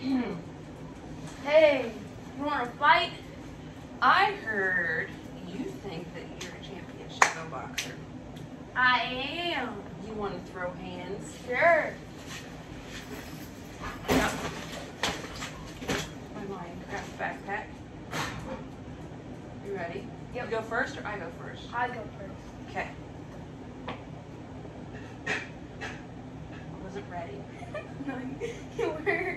Hey, you want to fight? I heard you think that you're a champion shadow boxer. I am. You want to throw hands? Sure. Yep. My mind grab the backpack. You ready? Yep. You go first or I go first? I go first. Okay. I wasn't ready. No, you were.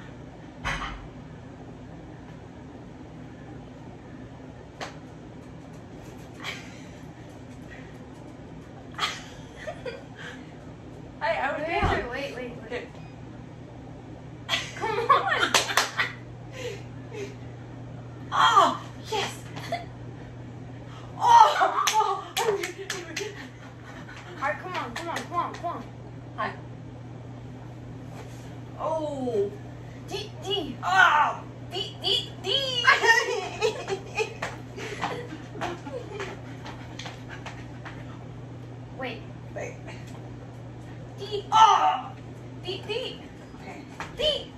I would down. Wait. Okay. Come on. Oh, yes. Oh. Alright, come on. Hi. Oh. D. Oh. D. Wait. D. Oh. D. Okay. D.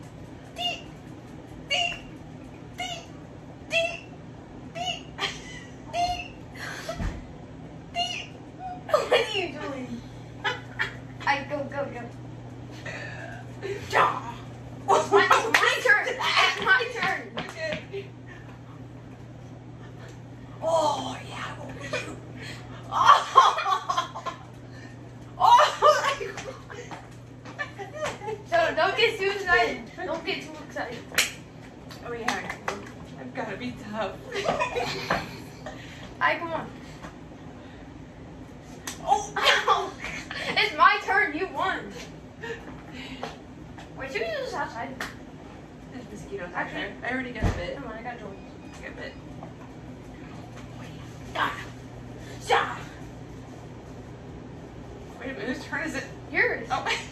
What are you doing? I go. Ja. My turn. It's my turn. Okay. Oh, yeah. Oh. Oh. So don't get too excited. Don't get too excited. Oh, yeah. I've got to be tough. Come on. Oh. It's my turn. You won. Wait, should we do this outside? There's mosquitoes out Actually- there. I already got a bit. Come on, I got joints. I got a bit. Yeah. Wait a minute, whose turn is it? Yours. Oh.